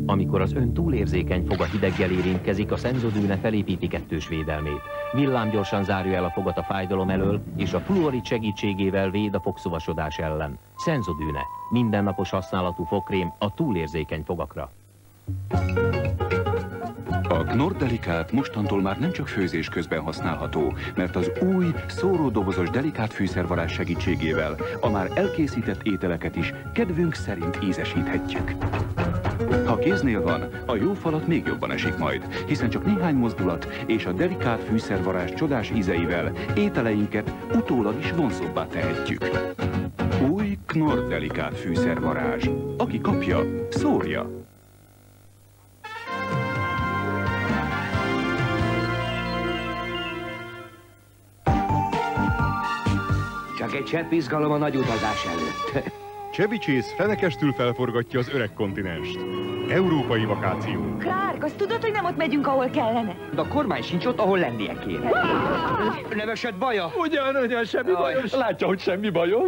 Amikor az ön túlérzékeny foga hideggel érintkezik, a Senzodüne felépíti kettős védelmét. Villámgyorsan zárja el a fogat a fájdalom elől, és a fluorid segítségével véd a fogszuvasodás ellen. Senzodüne, mindennapos használatú fogkrém a túlérzékeny fogakra. A Knorr Delikát mostantól már nem csak főzés közben használható, mert az új, szóródobozos delikát fűszervarázs segítségével a már elkészített ételeket is kedvünk szerint ízesíthetjük. Ha kéznél van, a jó falat még jobban esik majd, hiszen csak néhány mozdulat és a delikát fűszervarázs csodás ízeivel ételeinket utólag is vonzóbbá tehetjük. Új Knorr Delikát fűszervarázs. Aki kapja, szórja. Csak egy csepp izgalom a nagy utazás előtt. Chevy Chase fenekestül felforgatja az öreg kontinenst. Európai vakáció. Clark, azt tudod, hogy nem ott megyünk, ahol kellene? De a kormány sincs ott, ahol lennie kéne. Nem esett baja? Ugyan, semmi bajom. Látja, hogy semmi bajom.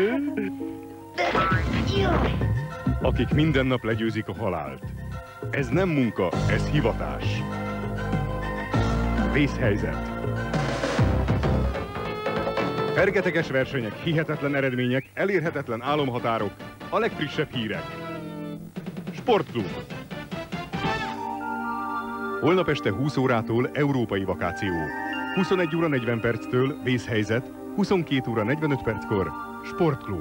Akik minden nap legyőzik a halált. Ez nem munka, ez hivatás. Vészhelyzet. Fergeteges versenyek, hihetetlen eredmények, elérhetetlen álomhatárok, a legfrissebb hírek. Sportklub. Holnap este 20 órától európai vakáció. 21 óra 40 perctől vészhelyzet, 22 óra 45 perckor Sportklub.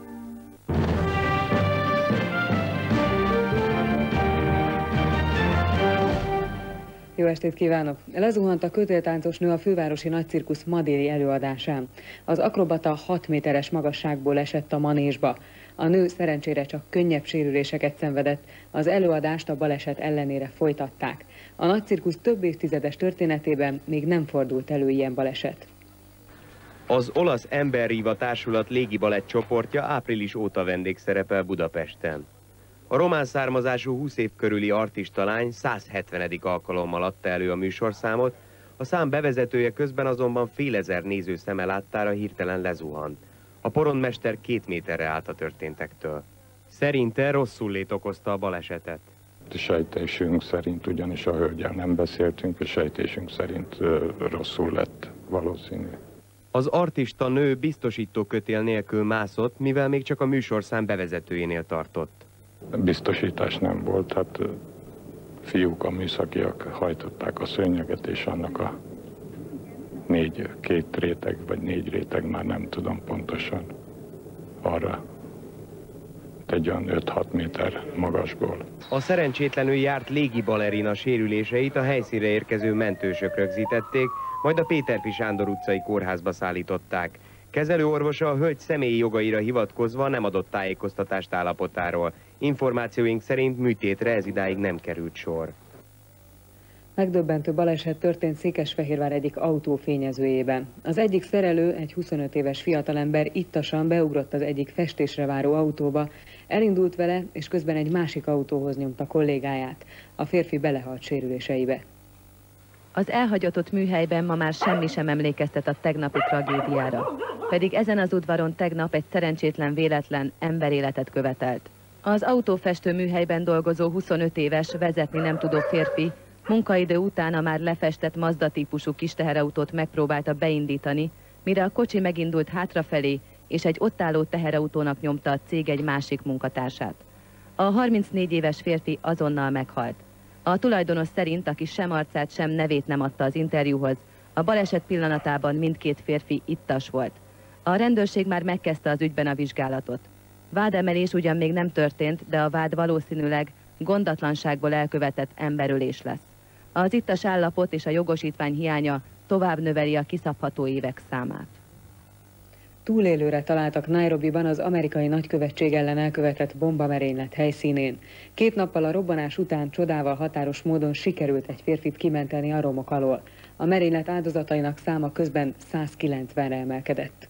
Jó estét kívánok! Lezuhant a kötéltáncos nő a fővárosi nagycirkusz ma déli előadásán. Az akrobata 6 méteres magasságból esett a manésba. A nő szerencsére csak könnyebb sérüléseket szenvedett, az előadást a baleset ellenére folytatták. A nagycirkusz több évtizedes történetében még nem fordult elő ilyen baleset. Az olasz Emberriva Társulat légibalett csoportja április óta vendégszerepel Budapesten. A román származású 20 év körüli artista lány 170. alkalommal adta elő a műsorszámot, a szám bevezetője közben azonban fél ezer néző szeme láttára hirtelen lezuhant. A porondmester 2 méterre állt a történtektől. Szerinte rosszullét okozta a balesetet. A sejtésünk szerint, ugyanis a hölgyel nem beszéltünk, a sejtésünk szerint rosszul lett valószínű. Az artista nő biztosítókötél nélkül mászott, mivel még csak a műsorszám bevezetőjénél tartott. Biztosítás nem volt, hát fiúk, a műszakiak hajtották a szőnyeget, és annak a 2 réteg vagy 4 réteg, már nem tudom pontosan, arra egy olyan 5-6 méter magasból. A szerencsétlenül járt légibalerina sérüléseit a helyszínre érkező mentősök rögzítették, majd a Péterfi Sándor utcai kórházba szállították. Kezelőorvosa a hölgy személyi jogaira hivatkozva nem adott tájékoztatást állapotáról. Információink szerint műtétre ez idáig nem került sor. Megdöbbentő baleset történt Székesfehérvár egyik autófényezőjében. Az egyik szerelő, egy 25 éves fiatalember ittasan beugrott az egyik festésre váró autóba, elindult vele, és közben egy másik autóhoz nyomta kollégáját. A férfi belehalt sérüléseibe. Az elhagyatott műhelyben ma már semmi sem emlékeztet a tegnapi tragédiára. Pedig ezen az udvaron tegnap egy szerencsétlen véletlen emberéletet követelt. Az autófestő műhelyben dolgozó 25 éves, vezetni nem tudó férfi munkaidő után a már lefestett Mazda típusú kis teherautót megpróbálta beindítani, mire a kocsi megindult hátrafelé, és egy ott álló teherautónak nyomta a cég egy másik munkatársát. A 34 éves férfi azonnal meghalt. A tulajdonos szerint, aki sem arcát, sem nevét nem adta az interjúhoz, a baleset pillanatában mindkét férfi ittas volt. A rendőrség már megkezdte az ügyben a vizsgálatot. Vádemelés ugyan még nem történt, de a vád valószínűleg gondatlanságból elkövetett emberölés lesz. Az ittas állapot és a jogosítvány hiánya tovább növeli a kiszabható évek számát. Túlélőre találtak Nairobiban az amerikai nagykövetség ellen elkövetett bombamerénylet helyszínén. 2 nappal a robbanás után csodával határos módon sikerült egy férfit kimenteni a romok alól. A merénylet áldozatainak száma közben 190-re emelkedett.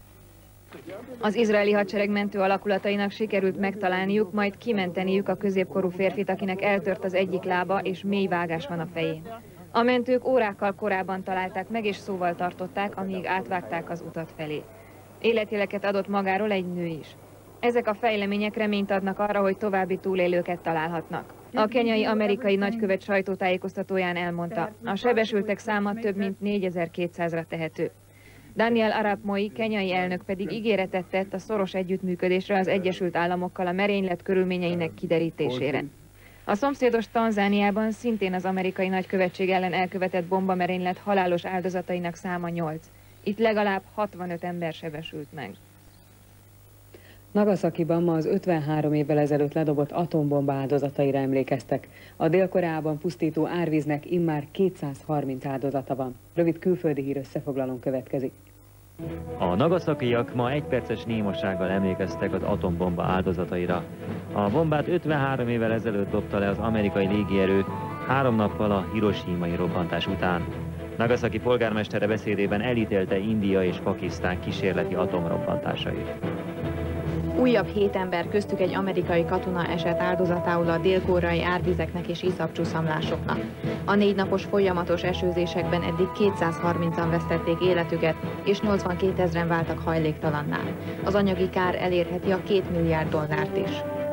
Az izraeli hadsereg mentő alakulatainak sikerült megtalálniuk, majd kimenteniük a középkorú férfit, akinek eltört az egyik lába és mély vágás van a fején. A mentők órákkal korábban találták meg és szóval tartották, amíg átvágták az utat felé. Életjeleket adott magáról egy nő is. Ezek a fejlemények reményt adnak arra, hogy további túlélőket találhatnak. A kenyai amerikai nagykövet sajtótájékoztatóján elmondta, a sebesültek száma több mint 4200-ra tehető. Daniel Arap Moi kenyai elnök pedig ígéretet tett a szoros együttműködésre az Egyesült Államokkal a merénylet körülményeinek kiderítésére. A szomszédos Tanzániában szintén az amerikai nagykövetség ellen elkövetett bombamerénylet halálos áldozatainak száma 8. Itt legalább 65 ember sebesült meg. Nagasakiban ma az 53 évvel ezelőtt ledobott atombomba áldozataira emlékeztek. A Dél-Koreában pusztító árvíznek immár 230 áldozata van. Rövid külföldi hír összefoglalón következik. A nagasakiak ma egyperces némasággal emlékeztek az atombomba áldozataira. A bombát 53 évvel ezelőtt dobta le az amerikai légierő 3 nappal a hiroshimai robbantás után. Nagasaki polgármestere beszédében elítélte India és Pakisztán kísérleti atomrobbantásait. Újabb 7 ember, köztük egy amerikai katona esett áldozatául a dél-koreai árvizeknek és iszapcsuszamlásoknak. A 4 napos folyamatos esőzésekben eddig 230-an vesztették életüket, és 82 000-en váltak hajléktalanná. Az anyagi kár elérheti a $2 milliárd is.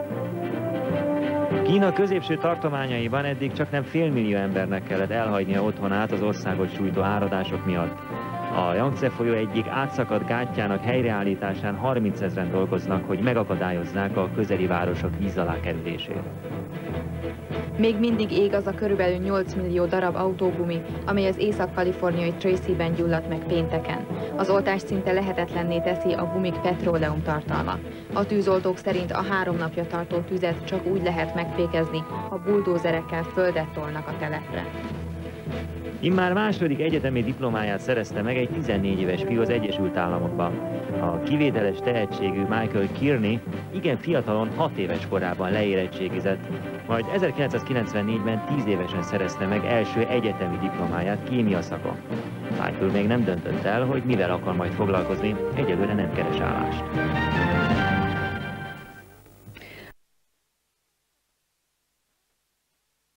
Kína középső tartományaiban eddig csaknem félmillió embernek kellett elhagynia otthonát az országot sújtó áradások miatt. A Yangtze folyó egyik átszakadt gátjának helyreállításán 30 000-en dolgoznak, hogy megakadályozzák a közeli városok víz alá kerülését. Még mindig ég az a körülbelül 8 millió darab autógumi, amely az észak-kaliforniai Tracy-ben gyulladt meg pénteken. Az oltás szinte lehetetlenné teszi a gumik petróleum tartalma. A tűzoltók szerint a 3 napja tartó tüzet csak úgy lehet megfékezni, ha buldózerekkel földet tolnak a telepre. Immár második egyetemi diplomáját szerezte meg egy 14 éves fiú az Egyesült Államokban. A kivételes tehetségű Michael Kearney igen fiatalon 6 éves korában leérettségizett, majd 1994-ben 10 évesen szerezte meg első egyetemi diplomáját kémia szakon. Michael még nem döntött el, hogy mivel akar majd foglalkozni, egyelőre nem keres állást.